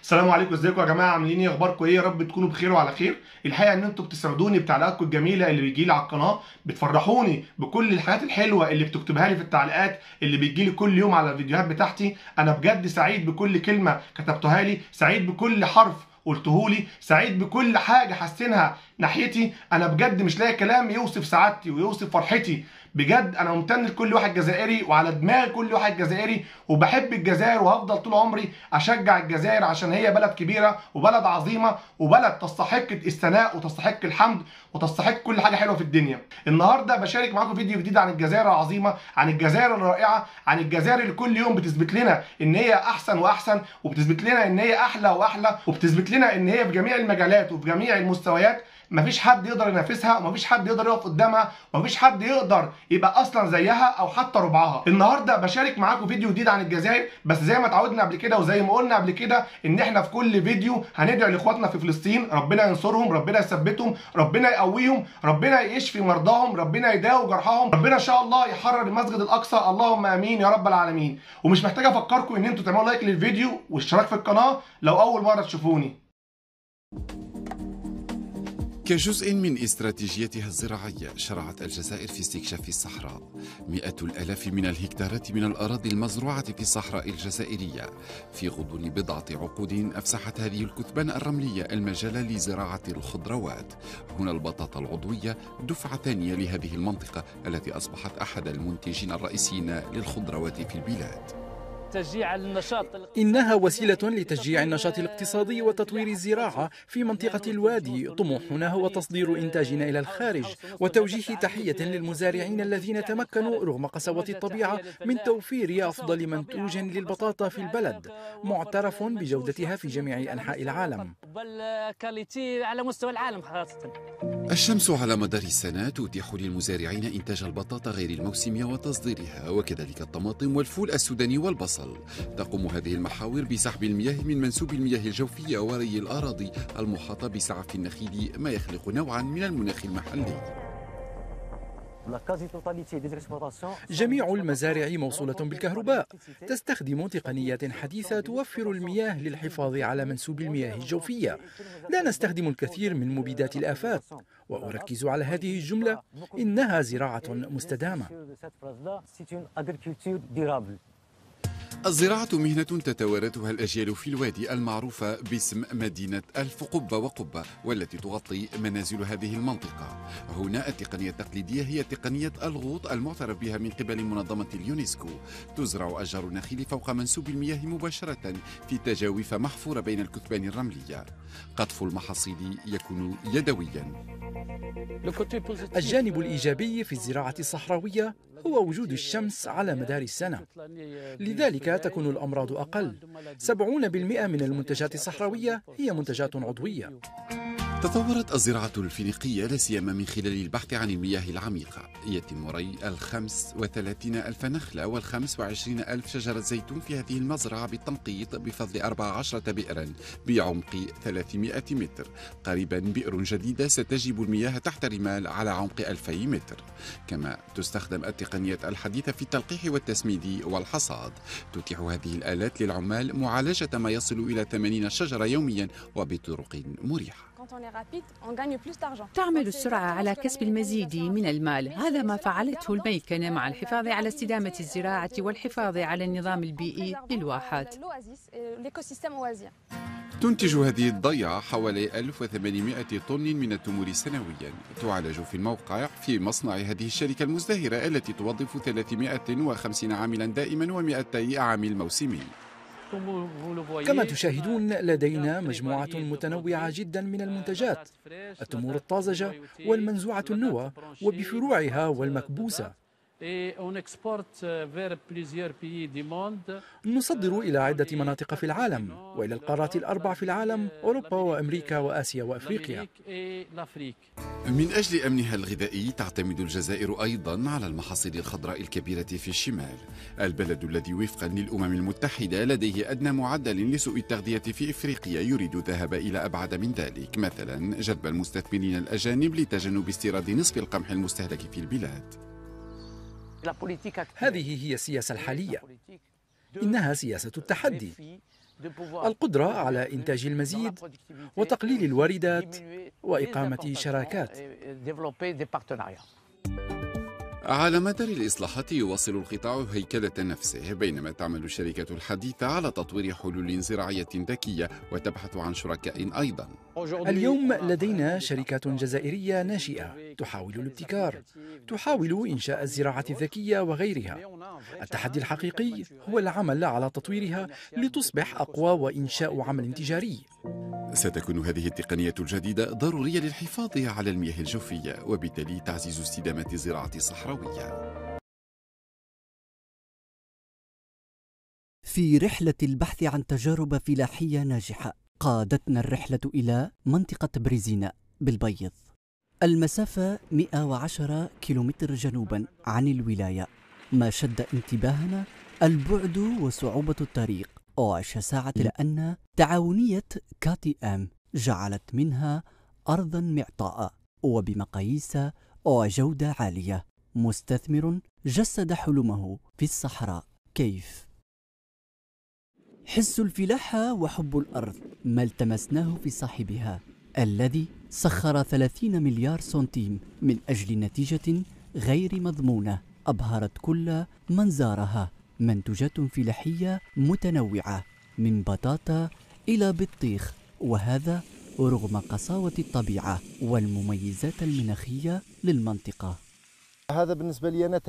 السلام عليكم، ازيكم يا جماعه؟ عاملين ايه؟ اخباركم ايه؟ يا رب تكونوا بخير وعلى خير. الحقيقه ان انتم بتسعدوني بتعليقاتكم الجميله اللي بتجي لي على القناه، بتفرحوني بكل الحاجات الحلوه اللي بتكتبها لي في التعليقات اللي بتجي لي كل يوم على الفيديوهات بتاعتي. انا بجد سعيد بكل كلمه كتبتوها لي، سعيد بكل حرف قلته لي، سعيد بكل حاجه حاسينها ناحيتي. انا بجد مش لاقي كلام يوصف سعادتي ويوصف فرحتي. بجد انا ممتن لكل واحد جزائري وعلى دماغ كل واحد جزائري، وبحب الجزائر وهفضل طول عمري اشجع الجزائر عشان هي بلد كبيره وبلد عظيمه وبلد تستحق الثناء وتستحق الحمد وتستحق كل حاجه حلوه في الدنيا. النهارده بشارك معاكم فيديو جديد عن الجزائر العظيمه، عن الجزائر الرائعه، عن الجزائر اللي كل يوم بتثبت لنا ان هي احسن واحسن، وبتثبت لنا ان هي احلى واحلى، وبتثبت لنا ان هي في جميع المجالات وفي جميع المستويات مفيش حد يقدر ينافسها، ومفيش حد يقدر يقف قدامها، ومفيش حد يقدر يبقى اصلا زيها او حتى ربعها. النهارده بشارك معاكم فيديو جديد عن الجزائر، بس زي ما اتعودنا قبل كده وزي ما قلنا قبل كده ان احنا في كل فيديو هندعي لاخواتنا في فلسطين، ربنا ينصرهم، ربنا يثبتهم، ربنا يقويهم، ربنا يشفي مرضاهم، ربنا يداوي جرحهم، ربنا ان شاء الله يحرر المسجد الاقصى، اللهم امين يا رب العالمين. ومش محتاج افكركم ان انتوا تعملوا لايك للفيديو واشتراك في القناه لو اول مره تشوفوني. كجزء من استراتيجيتها الزراعية شرعت الجزائر في استكشاف الصحراء. مئات الآلاف من الهكتارات من الأراضي المزروعة في الصحراء الجزائرية. في غضون بضعة عقود أفسحت هذه الكثبان الرملية المجال لزراعة الخضروات. هنا البطاطا العضوية دفعة ثانية لهذه المنطقة التي أصبحت أحد المنتجين الرئيسيين للخضروات في البلاد. تشجيع النشاط. إنها وسيلة لتشجيع النشاط الاقتصادي وتطوير الزراعة في منطقة الوادي. طموحنا هو تصدير إنتاجنا إلى الخارج وتوجيه تحية للمزارعين الذين تمكنوا رغم قسوة الطبيعة من توفير أفضل منتوج للبطاطا في البلد، معترف بجودتها في جميع أنحاء العالم. بالكاليتي على مستوى العالم خاصة. الشمس على مدار السنة تتيح للمزارعين إنتاج البطاطا غير الموسمية وتصديرها، وكذلك الطماطم والفول السوداني والبصل. تقوم هذه المحاور بسحب المياه من منسوب المياه الجوفية وري الأراضي المحاطة بسعف النخيل، ما يخلق نوعا من المناخ المحلي. جميع المزارع موصولة بالكهرباء، تستخدم تقنيات حديثة توفر المياه للحفاظ على منسوب المياه الجوفية. لا نستخدم الكثير من مبيدات الآفات، وأركز على هذه الجملة: إنها زراعة مستدامة. الزراعة مهنة تتوارثها الأجيال في الوادي المعروفة باسم مدينة ألف قبة وقبة، والتي تغطي منازل هذه المنطقة. هنا التقنية التقليدية هي تقنية الغوط المعترف بها من قبل منظمة اليونسكو. تزرع أشجار النخيل فوق منسوب المياه مباشرة في تجاويف محفورة بين الكثبان الرملية. قطف المحاصيل يكون يدويا. الجانب الإيجابي في الزراعة الصحراوية هو وجود الشمس على مدار السنة، لذلك تكون الأمراض أقل. 70% من المنتجات الصحراوية هي منتجات عضوية. تطورت الزراعة الفينيقية لا سيما من خلال البحث عن المياه العميقة. يتم ري 35,000 نخلة و25,000 شجرة زيتون في هذه المزرعة بالتنقيط بفضل 14 بئرا بعمق 300 متر. قريبا بئر جديدة ستجب المياه تحت الرمال على عمق 2000 متر. كما تستخدم التقنيات الحديثة في التلقيح والتسميد والحصاد. تتيح هذه الآلات للعمال معالجة ما يصل إلى 80 شجرة يوميا وبطرق مريحة. تعمل السرعة على كسب المزيد من المال. هذا ما فعلته الميكنة مع الحفاظ على استدامة الزراعة والحفاظ على النظام البيئي للواحات. تنتج هذه الضيعة حوالي 1800 طن من التمور سنويا. تعالج في الموقع في مصنع هذه الشركة المزدهرة التي توظف 350 عاملا دائما و200 عامل موسمي. كما تشاهدون لدينا مجموعة متنوعة جدا من المنتجات: التمور الطازجة والمنزوعة النوى وبفروعها والمكبوسة. نصدر إلى عدة مناطق في العالم وإلى القارات الأربع في العالم: أوروبا وأمريكا وآسيا وأفريقيا. من أجل أمنها الغذائي تعتمد الجزائر أيضا على المحاصيل الخضراء الكبيرة في الشمال. البلد الذي وفقا للأمم المتحدة لديه أدنى معدل لسوء التغذية في إفريقيا يريد الذهاب إلى أبعد من ذلك، مثلا جذب المستثمرين الأجانب لتجنب استيراد نصف القمح المستهلك في البلاد. هذه هي السياسة الحالية، إنها سياسة التحدي. القدرة على إنتاج المزيد وتقليل الواردات وإقامة شراكات. على مدار الإصلاحات يواصل القطاع هيكلة نفسه، بينما تعمل الشركة الحديثة على تطوير حلول زراعية ذكية وتبحث عن شركاء أيضا. اليوم لدينا شركات جزائرية ناشئة تحاول الابتكار، تحاول إنشاء الزراعة الذكية وغيرها. التحدي الحقيقي هو العمل على تطويرها لتصبح أقوى وإنشاء عمل تجاري. ستكون هذه التقنية الجديدة ضرورية للحفاظ على المياه الجوفية وبالتالي تعزيز استدامة الزراعة الصحراوية. في رحلة البحث عن تجارب فلاحية ناجحة قادتنا الرحلة إلى منطقة بريزينا بالبيض. المسافة 110 كيلومتر جنوبا عن الولاية. ما شد انتباهنا البعد وصعوبة الطريق، و10 ساعة لأن تعاونية KTM جعلت منها أرضا معطاء وبمقاييس وجودة عالية. مستثمر جسد حلمه في الصحراء. كيف؟ حس الفلاحة وحب الأرض ما التمسناه في صاحبها، الذي سخر 30 مليار سنتيم من أجل نتيجة غير مضمونة أبهرت كل من زارها. منتوجات فلاحية متنوعة من بطاطا إلى بطيخ، وهذا رغم قساوة الطبيعة والمميزات المناخية للمنطقة. هذا بالنسبة لي أنا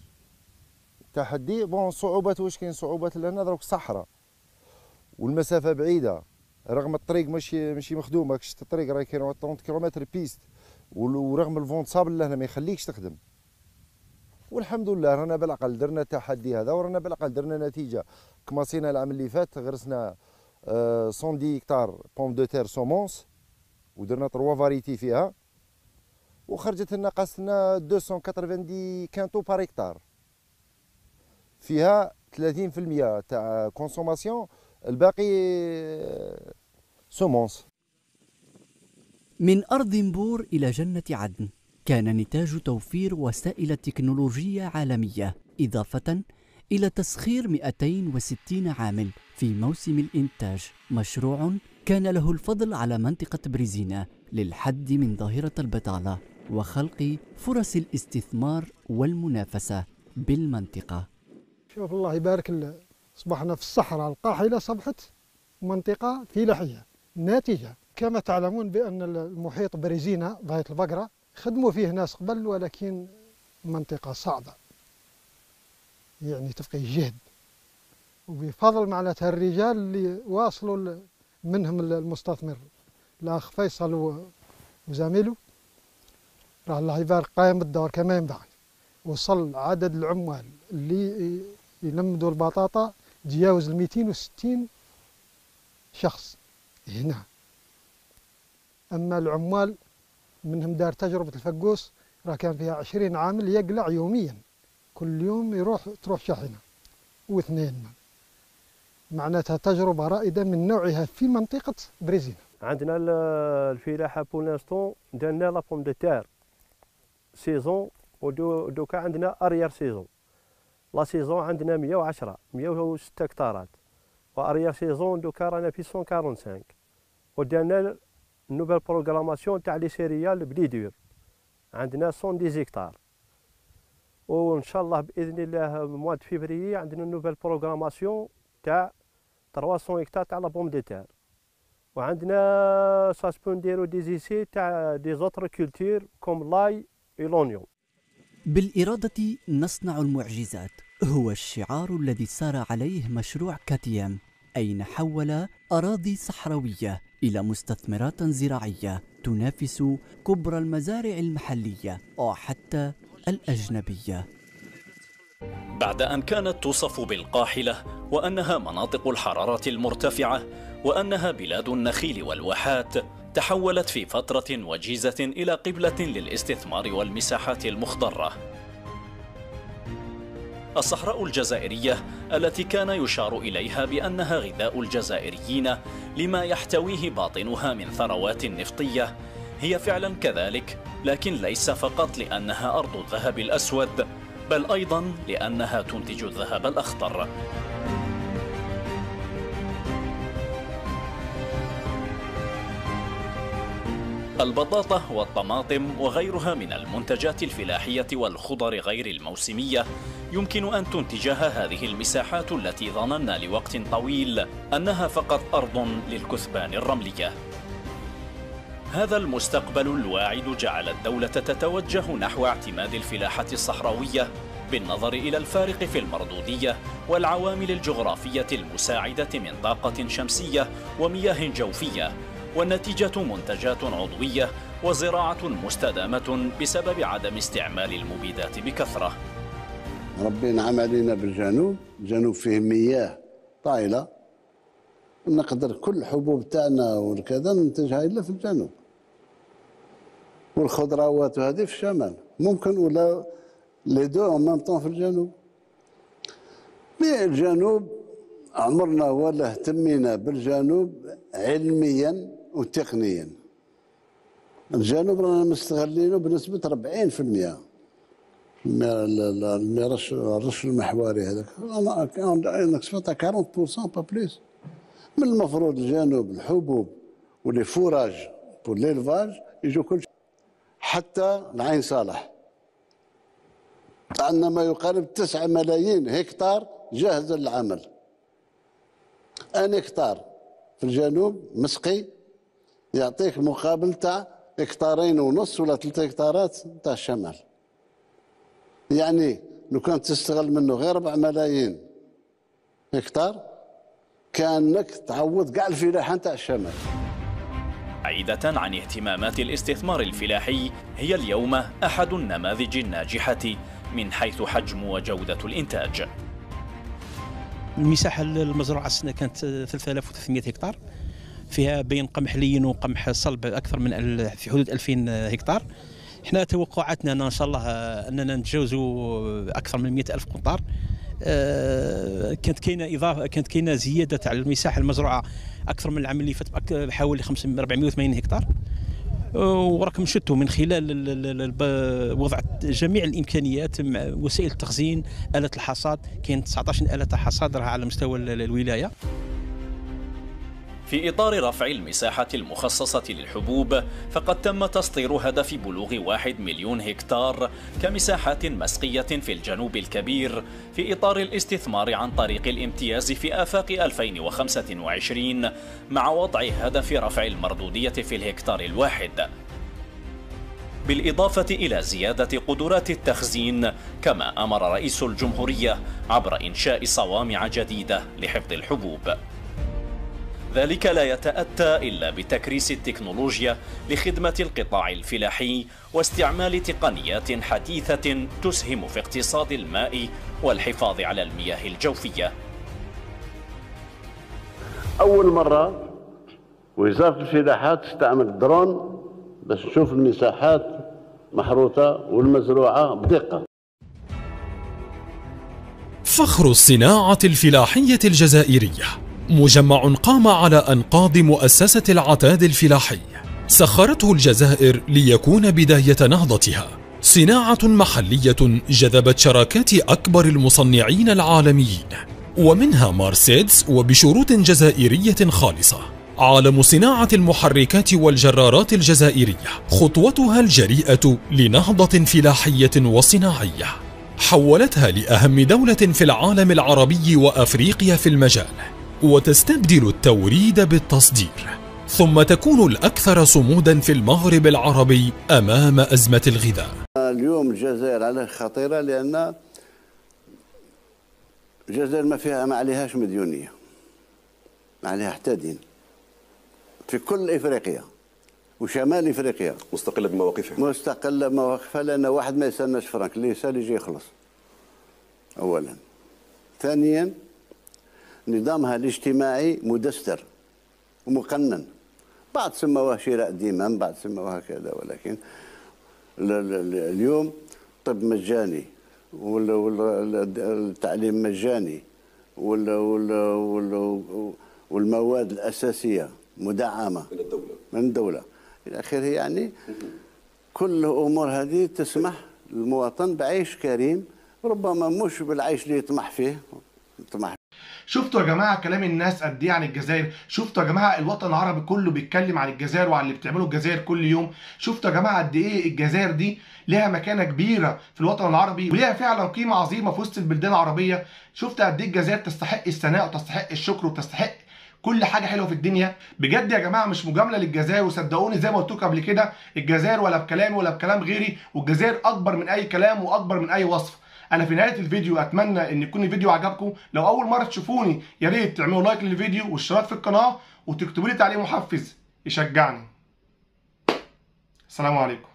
تحدي صعوبة. واش كاين صعوبات لنا دروك صحراء والمسافة بعيدة، رغم الطريق ماشي مخدومة. كش الطريق راه كاين 30 كيلومتر بيست، ورغم الفونت صابل لهنا ما يخليكش تخدم. والحمد لله رانا بالعقل درنا التحدي هذا، ورانا بالعقل درنا نتيجة. كماسينا العام اللي فات غرسنا 110 هكتار بوم دو تير سومونس، ودرنا 3 فاريتي فيها، وخرجت لنا قاستنا 290 كانتو بار هكتار، فيها 30% تاع كونسوماسيون، الباقي سومونس. من أرض بور إلى جنة عدن كان نتاج توفير وسائل تكنولوجية عالمية، إضافة إلى تسخير 260 عامل في موسم الإنتاج. مشروع كان له الفضل على منطقة بريزينا للحد من ظاهرة البطالة وخلق فرص الاستثمار والمنافسة بالمنطقة. شوف الله يبارك، أصبحنا في الصحراء القاحلة، صبحت منطقة فلاحية ناتجة. كما تعلمون بأن المحيط بريزينا ضاية البقرة خدموا فيه ناس قبل، ولكن منطقة صعبة يعني تبقي جهد، وبفضل معناتها الرجال اللي واصلوا منهم المستثمر الأخ فيصل وزميله، راه الله يبارك قايم بالدور كما ينبغي. وصل عدد العمال اللي يلمدوا البطاطا تجاوز 260 شخص هنا. أما العمال منهم دار تجربة الفقوس راه كان فيها 20 عامل يقلع يوميا، كل يوم تروح شاحنة واثنين. معناتها تجربة رائدة من نوعها في منطقة بريزينا. عندنا الفلاحة بولانستون درنا لا بوم دو تير سيزون، ودوكا عندنا اريير سيزون. لا سيزون عندنا 106 هكتارات، واريير سيزون دوكا رانا في 145. ودرنا النوبل بروغراماسيون تاع لي سيريال بلي دور، عندنا 110 هكتار. وان شاء الله باذن الله مواد فيفري عندنا النوبل بروغراماسيون تاع 300 هكتار تاع لا بوم دو تير. وعندنا ساسبون نديرو دي زيسي تاع دي زوتر كولتور كوم لاي اي لونيون. بالإرادة نصنع المعجزات هو الشعار الذي سار عليه مشروع KTM، أين حول أراضي صحراوية إلى مستثمرات زراعية تنافس كبرى المزارع المحلية وحتى الأجنبية. بعد أن كانت توصف بالقاحلة وأنها مناطق الحرارة المرتفعة وأنها بلاد النخيل والواحات، تحولت في فترة وجيزة إلى قبلة للاستثمار والمساحات المخضرة. الصحراء الجزائرية التي كان يشار إليها بأنها غذاء الجزائريين لما يحتويه باطنها من ثروات نفطية، هي فعلا كذلك، لكن ليس فقط لأنها أرض الذهب الأسود، بل أيضا لأنها تنتج الذهب الأخضر. البطاطا والطماطم وغيرها من المنتجات الفلاحية والخضر غير الموسمية يمكن أن تنتجها هذه المساحات التي ظننا لوقت طويل أنها فقط أرض للكثبان الرملية. هذا المستقبل الواعد جعل الدولة تتوجه نحو اعتماد الفلاحة الصحراوية بالنظر إلى الفارق في المردودية والعوامل الجغرافية المساعدة من طاقة شمسية ومياه جوفية، والنتيجة منتجات عضوية وزراعة مستدامة بسبب عدم استعمال المبيدات بكثرة. ربي نعم علينا بالجنوب، الجنوب فيه مياه طايلة، نقدر كل الحبوب تاعنا وكذا ننتجها إلا في الجنوب، والخضروات وهذه في الشمال ممكن، ولا لي دو ان ميم طون في الجنوب. مي الجنوب عمرنا ولا اهتمينا بالجنوب علميا وتقنيا. الجنوب رانا مستغلينه بنسبة 40%. الرش المحوري هذاك نكسبتها 40% با بليس. من المفروض الجنوب الحبوب ولي فوراج بور ليلفاج يجوا كل شيء، حتى العين صالح عندنا ما يقارب 9 ملايين هكتار جاهزة للعمل. ان هكتار في الجنوب مسقي يعطيك مقابل تاع 2.5 ولا 3 هكتارات تاع الشمال. يعني لو كانت تستغل منه غير 4 ملايين هكتار كانك تعوض كاع الفلاحة تاع الشمال. بعيدة عن اهتمامات الاستثمار الفلاحي، هي اليوم أحد النماذج الناجحة من حيث حجم وجودة الإنتاج. المساحة المزروعة السنة كانت 3300 هكتار، فيها بين قمح لين وقمح صلب أكثر من في حدود 2000 هكتار. احنا توقعاتنا ان شاء الله اننا نتجاوزوا اكثر من 100,000 قنطار. كانت كاينه زياده على المساحه المزروعه اكثر من العام اللي فات بحوالي 480 هكتار. وراكم شفتوا من خلال وضع جميع الامكانيات مع وسائل التخزين، آلة الحصاد، كاين 19 آلة حصاد راها على مستوى الولايه. في إطار رفع المساحة المخصصة للحبوب، فقد تم تسطير هدف بلوغ 1 مليون هكتار كمساحات مسقية في الجنوب الكبير في إطار الاستثمار عن طريق الامتياز في آفاق 2025 مع وضع هدف رفع المردودية في الهكتار الواحد، بالإضافة إلى زيادة قدرات التخزين، كما أمر رئيس الجمهورية عبر إنشاء صوامع جديدة لحفظ الحبوب. ذلك لا يتأتى إلا بتكريس التكنولوجيا لخدمة القطاع الفلاحي واستعمال تقنيات حديثة تسهم في اقتصاد الماء والحفاظ على المياه الجوفية. أول مرة وزارة الفلاحة تستعمل درون باش تشوف المساحات محروثة والمزروعة بدقة. فخر الصناعة الفلاحية الجزائرية، مجمع قام على أنقاض مؤسسة العتاد الفلاحي، سخرته الجزائر ليكون بداية نهضتها. صناعة محلية جذبت شراكات أكبر المصنعين العالميين، ومنها مارسيدس وبشروط جزائرية خالصة. عالم صناعة المحركات والجرارات الجزائرية، خطوتها الجريئة لنهضة فلاحية وصناعية حولتها لأهم دولة في العالم العربي وأفريقيا في المجال، وتستبدل التوريد بالتصدير، ثم تكون الأكثر صمودا في المغرب العربي أمام أزمة الغذاء. اليوم الجزائر عليه خطيرة، لأن الجزائر ما عليهاش مديونية، ما عليها حتى دين في كل إفريقيا وشمال إفريقيا، مستقلة بمواقفها، لأن واحد ما يسالناش فرنك، اللي يسال يجي يخلص أولا. ثانيا نظامها الاجتماعي مدستر ومقنن، بعض سموه شراء ديمام، بعض سموه كذا، ولكن اليوم طب مجاني والتعليم مجاني والمواد الأساسية مدعمة من الدولة إلى آخره. يعني كل الأمور هذه تسمح للمواطن بعيش كريم، ربما مش بالعيش اللي يطمح فيه. شفتوا يا جماعه كلام الناس قد ايه عن الجزائر؟ شفتوا يا جماعه الوطن العربي كله بيتكلم عن الجزائر وعن اللي بتعمله الجزائر كل يوم؟ شفتوا يا جماعه قد ايه الجزائر دي ليها مكانه كبيره في الوطن العربي وليها فعلا قيمه عظيمه في وسط البلدان العربيه؟ شفت قد ايه الجزائر تستحق الثناء وتستحق الشكر وتستحق كل حاجه حلوه في الدنيا؟ بجد يا جماعه مش مجامله للجزائر، وصدقوني زي ما قلت لكم قبل كده الجزائر ولا بكلامي ولا بكلام غيري، والجزائر اكبر من اي كلام واكبر من اي وصف. انا في نهايه الفيديو اتمنى ان يكون الفيديو عجبكم. لو اول مره تشوفوني يا ريت تعملوا لايك للفيديو واشتراك في القناه وتكتبوا لي تعليق محفز يشجعني. السلام عليكم.